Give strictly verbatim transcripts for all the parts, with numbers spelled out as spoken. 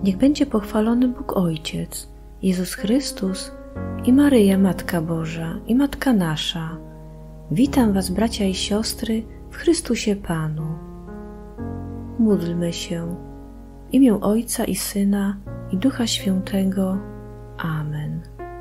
Niech będzie pochwalony Bóg Ojciec, Jezus Chrystus i Maryja, Matka Boża i Matka nasza. Witam was, bracia i siostry, w Chrystusie Panu. Módlmy się. W imię Ojca i Syna i Ducha Świętego. Amen.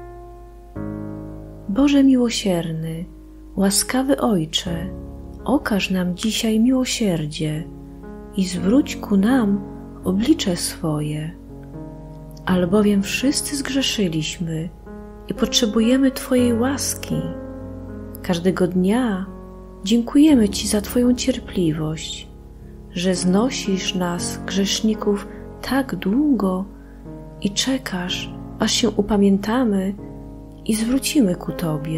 Boże miłosierny, łaskawy Ojcze, okaż nam dzisiaj miłosierdzie i zwróć ku nam oblicze swoje. Albowiem wszyscy zgrzeszyliśmy i potrzebujemy Twojej łaski. Każdego dnia dziękujemy Ci za Twoją cierpliwość, że znosisz nas, grzeszników, tak długo i czekasz, aż się upamiętamy i zwrócimy ku Tobie.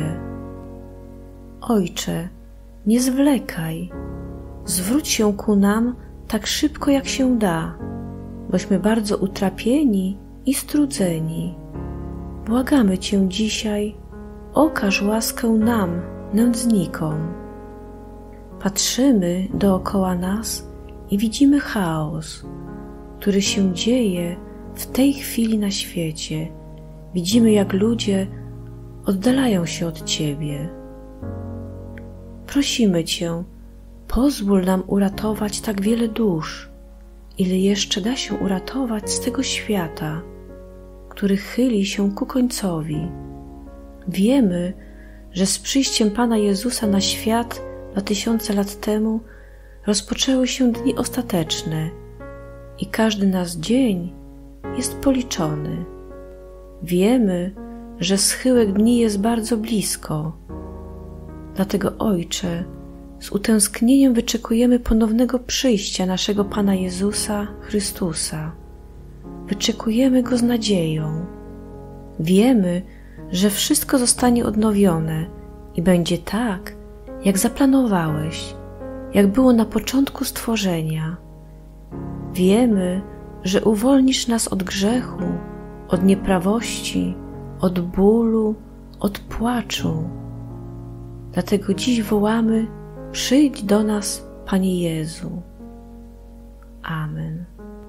Ojcze, nie zwlekaj, zwróć się ku nam tak szybko, jak się da, bośmy bardzo utrapieni i strudzeni. Błagamy Cię dzisiaj, okaż łaskę nam, nędznikom. Patrzymy dookoła nas i widzimy chaos, który się dzieje w tej chwili na świecie. Widzimy, jak ludzie oddalają się od Ciebie. Prosimy Cię, pozwól nam uratować tak wiele dusz, ile jeszcze da się uratować z tego świata, który chyli się ku końcowi. Wiemy, że z przyjściem Pana Jezusa na świat dwa tysiące lat temu rozpoczęły się dni ostateczne i każdy nasz dzień jest policzony. Wiemy, że schyłek dni jest bardzo blisko. Dlatego, Ojcze, z utęsknieniem wyczekujemy ponownego przyjścia naszego Pana Jezusa Chrystusa. Wyczekujemy Go z nadzieją. Wiemy, że wszystko zostanie odnowione i będzie tak, jak zaplanowałeś, jak było na początku stworzenia. Wiemy, że uwolnisz nas od grzechu, od nieprawości, od bólu, od płaczu. Dlatego dziś wołamy: przyjdź do nas, Panie Jezu. Amen.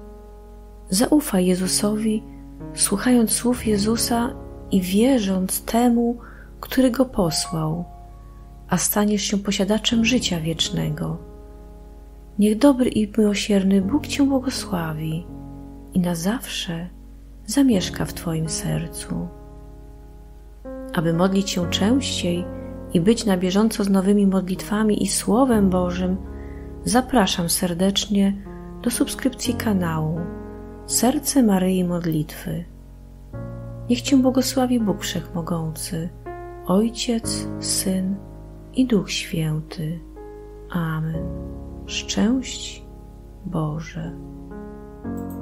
Zaufaj Jezusowi, słuchając słów Jezusa i wierząc temu, który Go posłał, a staniesz się posiadaczem życia wiecznego. Niech dobry i miłosierny Bóg Cię błogosławi i na zawsze zamieszka w Twoim sercu. Aby modlić się częściej i być na bieżąco z nowymi modlitwami i Słowem Bożym, zapraszam serdecznie do subskrypcji kanału Serce Maryi Modlitwy. Niech Cię błogosławi Bóg Wszechmogący, Ojciec, Syn i Duch Święty. Amen. Szczęść Boże.